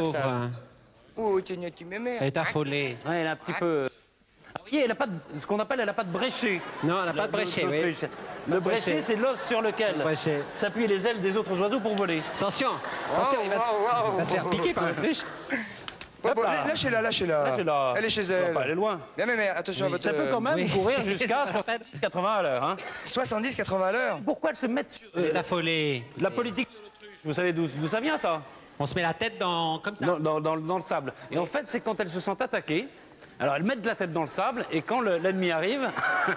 pauvre. Oh, tu m'aimes. Elle est affolée. Ouais, elle a un petit peu... Ah, vous voyez, elle a pas de... ce qu'on appelle, elle n'a pas de bréchet. Non, elle n'a pas de bréchet, oui. Le bréchet, c'est l'os sur lequel s'appuient les ailes des autres oiseaux pour voler. Attention, attention, il va se faire piquer par l'autruche. Lâchez-la, lâchez-la. Elle est chez elle. Elle est loin. Mais attention à votre... Ça peut quand même courir jusqu'à 80 à l'heure. Hein. 70-80 à l'heure. Pourquoi elle se met sur... Elle est affolée. La politique de l'autruche, vous savez d'où ça vient, ça? On se met la tête dans... comme ça. Dans le sable. Et en fait, c'est quand elles se sentent attaquées. Alors, elles mettent la tête dans le sable, et quand l'ennemi arrive...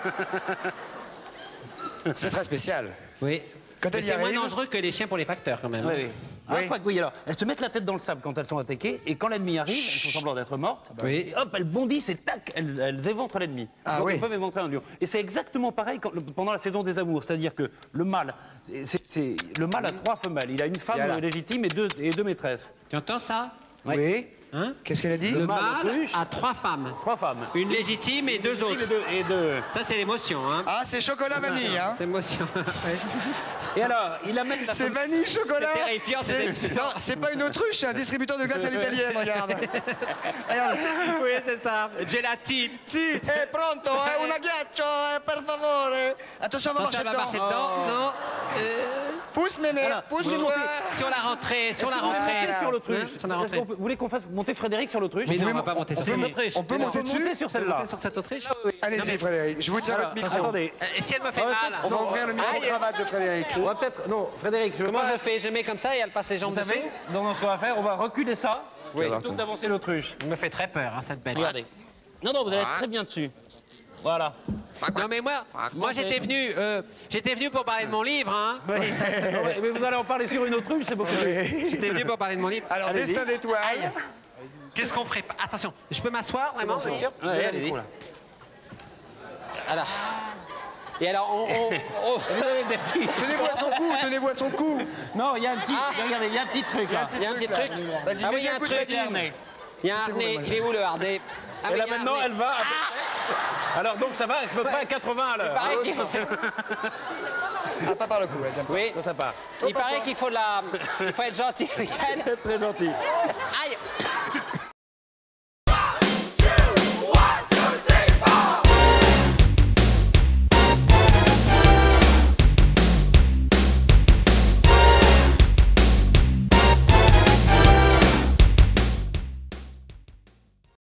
C'est très spécial. Oui. Quand elle y c'est arrive... moins dangereux que les chiens pour les facteurs, quand même. Oui, oui. Oui, alors, elles se mettent la tête dans le sable quand elles sont attaquées, et quand l'ennemi arrive, elles font semblant d'être mortes, et hop, elles bondissent et tac, elles éventrent l'ennemi. Ah, donc oui. elles peuvent éventrer un lion. Et c'est exactement pareil pendant la saison des amours, c'est-à-dire que le mâle, le mâle a 3 femelles, il a une femme légitime et deux maîtresses. Tu entends ça? Oui. Hein? Qu'est-ce qu'elle a dit? Le mâle a 3 femmes. 3 femmes. Une légitime et 2 autres. Et deux. Ça, c'est l'émotion. Hein. Ah, c'est chocolat vanille, hein? C'est l'émotion. Et alors, il amène la C'est femme... vanille chocolat. C'est terrifiant, c'est Non, c'est pas une autruche, c'est un distributeur de glace à l'italienne, regarde. Regarde. Oui, c'est ça. Gelatine. Si, è pronto, una ghiaccio, per favore. Attention, on va Ça marcher va dedans. marcher dedans. Non. Pousse, mémé, pousse-toi. Sur la rentrée, sur la rentrée. Sur l'autruche. Sur la rentrée. Vous voulez qu'on fasse monter Frédéric sur l'autruche? Mais non, on va pas monter sur cette autruche. On peut monter dessus? Monter sur celle-là. Sur cette autruche. Allez-y, Frédéric, je vous tiens votre micro. Attendez. Et si elle me fait mal? On va ouvrir le micro-cravate de Frédéric. On va peut-être... Non, Frédéric, je veux Comment pas... je fais? Je mets comme ça et elle passe les jambes Vous dessus? savez, donc ce qu'on va faire, on va reculer ça, plutôt que d'avancer l'autruche. Elle me fait très peur, hein, cette bête. Regardez. Non, vous allez être très bien dessus. Voilà. Non, mais moi j'étais venu pour parler de mon livre, hein. Oui. Mais vous allez en parler sur une autruche, c'est beaucoup mieux. J'étais venu pour parler de mon livre. Alors, destin d'étoile. Qu'est-ce qu'on ferait? Attention, je peux m'asseoir, vraiment, c'est sûr? Ouais, allez-y. Voilà. Et alors, Vous avez des petits... Tenez-vous à son cou. Non, il y a un petit... Regardez, il y a un petit truc, là. il y a un petit truc. Vas-y, Ah oui, il y mets a un un coup de truc. harnais. Il y a un harnais. Il est où le harnais? Ah Et oui, là, il y a un maintenant, harnais. elle va... Alors, donc, ça va à peu près à 80 à l'heure. Pareil qu'il faut- Ah, pas par le cou, elle aime pas. Oui, Ça part. il paraît qu'il faut être gentil avec elle. Très gentil. Aïe!